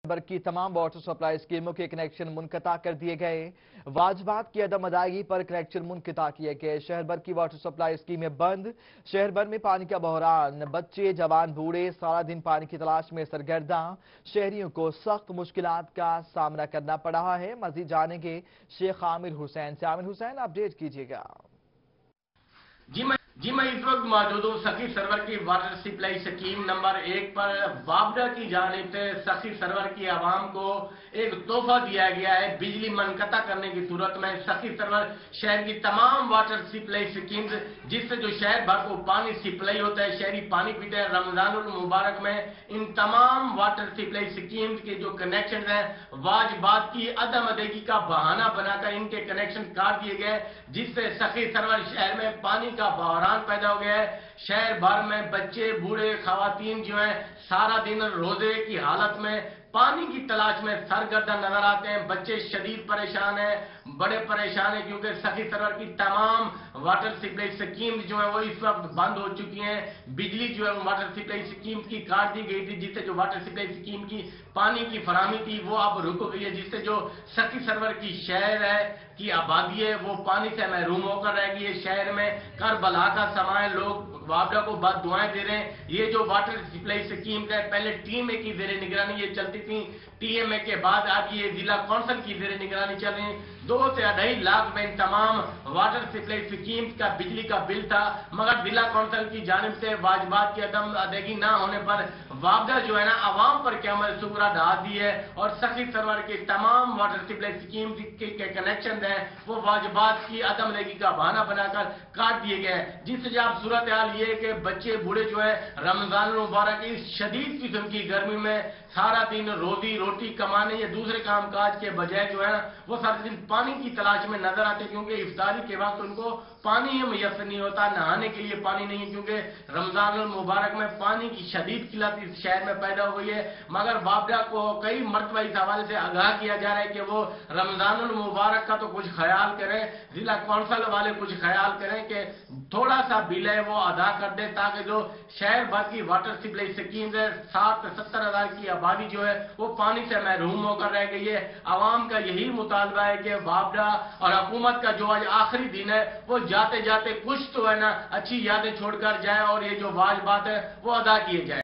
بر کی تمام واٹر سپلائی اسکیموں کے کنیکشن منقطع کر دیے گئے۔ واجبات کی عدم ادائیگی پر کنیکشن منقطع کیے گئے۔ شہر بھر کی واٹر سپلائی اسکیمیں بند۔ شہر بھر میں پانی کا بحران، بچے جوان بوڑھے سارا دن پانی کی تلاش میں سرگرداں۔ شہریوں کو سخت مشکلات کا سامنا کرنا پڑ رہا ہے۔ مزید جانیں گے شیخ عامر حسین سے۔ عامر حسین اپڈیٹ کیجیے گا۔ جی میں اس وقت موجود ہوں سخی سرور کی واٹر سپلائی سکیم نمبر 1 پر۔ وابڈا کی جانب سے سخی سرور کی عوام کو ایک تحفہ دیا گیا ہے بجلی منقطع کرنے کی صورت میں۔ سخی سرور شہر کی تمام واٹر سپلائی سکیمز جس سے جو شہر بھر کو پانی سپلائی ہوتا ہے، شہری پانی پیتے ہیں، رمضان المبارک میں ان تمام واٹر سپلائی سکیمز کے جو کنیکشن ہیں واجبات کی عدم ادائیگی کا بہانہ بنا کر ان کے کنیکشن کاٹ دیے گئے، جس سے سخی سرور شہر میں پانی کا بحران پیدا ہو گیا ہے۔ شہر بھر میں بچے بوڑھے خواتین جو ہیں سارا دن روزے کی حالت میں پانی کی تلاش میں سرگرداں نظر آتے ہیں۔ بچے شدید پریشان ہیں، بڑے پریشان ہیں، کیونکہ سخی سرور کی تمام واٹر سپلائی سکیمز جو ہیں وہ اس وقت بند ہو چکی ہیں۔ بجلی جو ہے واٹر سپلائی سکیم کی کاٹ دی گئی تھی، جس سے جو واٹر سپلائی سکیم کی پانی کی فراہمی تھی وہ اب رک گئی ہے، جس سے جو سخی سرور کی شہر ہے کی آبادی ہے وہ پانی سے محروم ہو کر رہ گئی ہے۔ شہر میں کربلا کا سماں ہے، لوگ وابڈا کو بد دعائیں دے رہے ہیں۔ یہ جو واٹر سپلائی سکیم ہے پہلے ٹی ایم اے کی زیر نگرانی یہ چلتی تھی، ٹی ایم اے کے بعد اب یہ ضلع کونسل کی زیر نگرانی چل رہی ہیں۔ 2 سے 2.5 لاکھ میں ان تمام واٹر سپلائی سکیمز کا بجلی کا بل تھا، مگر ضلع کونسل کی جانب سے واجبات کی عدم ادائیگی نہ ہونے پر وابڈا جو ہے نا عوام پر قیامت صغریٰ ڈھا دی ہے، اور سخی سرور کے تمام واٹر سپلائی سکیمز کے کنیکشن ہیں وہ واجبات کی عدم ادائیگی کا بہانہ بنا کر کاٹ دیے گئے، جس سے اب صورتحال یہ ہے کہ بچے بوڑھے جو ہے رمضان المبارک اس شدید قسم کی گرمی میں سارا دن روزی روٹی کمانے یا دوسرے کام کاج کے بجائے جو ہے نا وہ سارا دن پانی کی تلاش میں نظر آتے ہیں، کیونکہ افطاری کے وقت ان کو پانی ہی میسر نہیں ہوتا، نہانے کے لیے پانی نہیں ہے، کیونکہ رمضان المبارک میں پانی کی شدید قلت اس شہر میں پیدا ہوئی ہے۔ مگر وابڈا کو کئی مرتبہ اس حوالے سے آگاہ کیا جا رہا ہے کہ وہ رمضان المبارک کا تو کچھ خیال کریں، ضلع کونسل والے کچھ خیال کریں کہ تھوڑا سا بل ہے وہ ادا کر دیں، تاکہ جو شہر بھر کی واٹر سپلائی سکیمز ہے 60 سے 70 ہزار کی آبادی جو ہے وہ پانی سے محروم ہو کر رہ گئی ہے۔ عوام کا یہی مطالبہ ہے کہ وابڈا اور حکومت کا جو آج آخری دن ہے وہ جاتے جاتے کچھ تو ہے نا اچھی یادیں چھوڑ کر جائے اور یہ جو واجبات ہے وہ ادا کیے جائیں۔